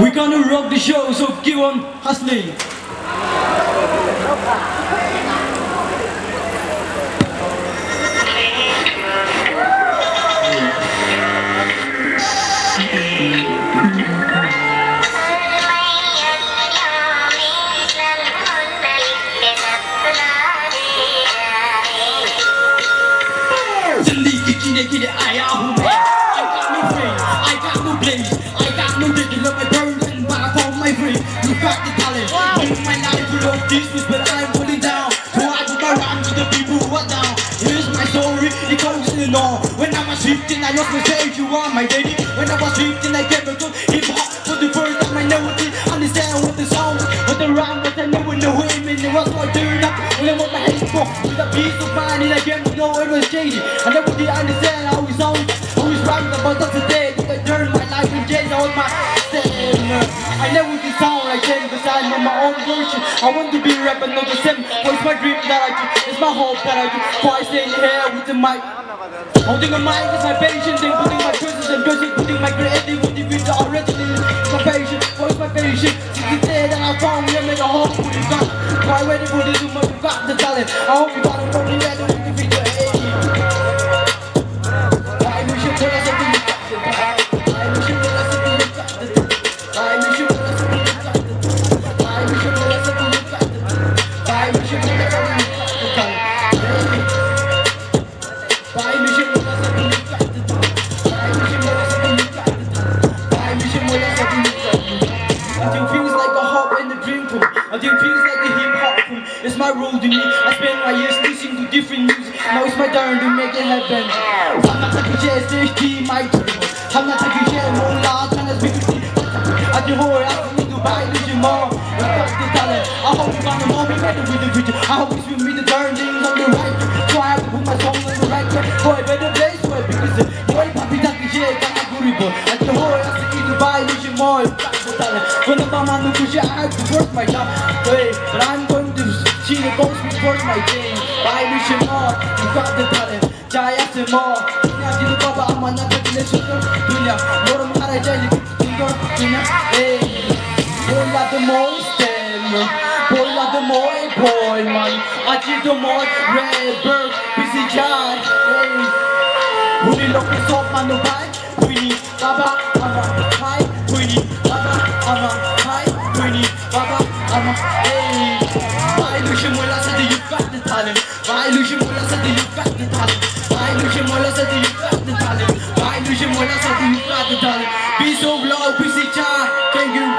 We're gonna rock the show, so keep on hustling. I got no fame, I got no blaze, I got no digging up my burden, but I found my free. You got the talent, living my life full of distance, but I'm pulling down. So I put my rhyme to the people who are down. Here's my story, it goes in on. When I was 15, I lost my stage, you are my lady. When I was 15, I came to hip hop for the first time. I never did understand what the song, what the rhyme, but I never knew him, and it was my turn up. When I want my head for with a piece of mind, and I came to know it was changing. I never did understand how it sounds. Right about that today, I turned my life and changed all my stamina. I never did sound like them, cause I'm on my own version. I want to be a rapper, not the same. But it's my dream that I do, it's my hope that I do. So I stay in here with the mic. Holding a mic is my passion, then putting my choices and music, putting my creativity with the original. My passion, what's my passion? Since the day that I found me, I made a hope for you got. Why ready for this, you got the talent. I hope you got it from the end of the video. It's my role to me. I spend my years listening to different music. Now it's my turn to make it happen. I'm not taking chance, this team, my turn. I'm not taking chance, no loud, trying to speak to me. I do more, I need to buy this more. I got the talent. I hope you find the moment better with the future. I hope it's with me to turn things on the right track. So I have to put my song on the right track. Boy, better place for it because the boy, papi, taking chance, got my goodie boy. I do more, I need to buy this more. When I'm on the push, I have to work my job. But I'm going to see the goals before my game. Buy me some more, you got the talent. Jai after more. Dunya dito pa ba ang manapagin sugar? Dunya, moro mo kara jai likit finger. Dunya, hey. Boy la the more stem. Boy la the more boy man. Aji the more rapper. Busy jai, hey. Huli look is up man no buy. Winnie, baba, ama, hi. Winnie, baba, ama, hi. Winnie, baba, ama, hey. Illusion mula sa the you got the talent. My illusion mula sa the you got the talent. My illusion mula sa the you got the talent. My illusion mula sa the you got the talent. Be so low, busy child. Thank you.